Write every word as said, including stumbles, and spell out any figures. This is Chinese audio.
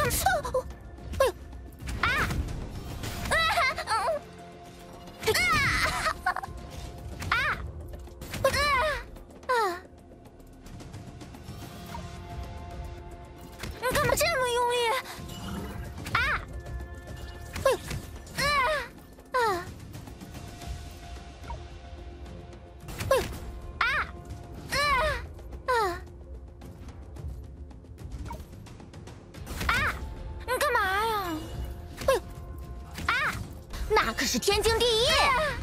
哎呦！啊！啊！啊！啊！啊！你干嘛这么用力？啊！哎呦！啊！啊！哎呦！啊！啊！啊！啊！你干嘛呀？哎呦！啊！那可是天经地义。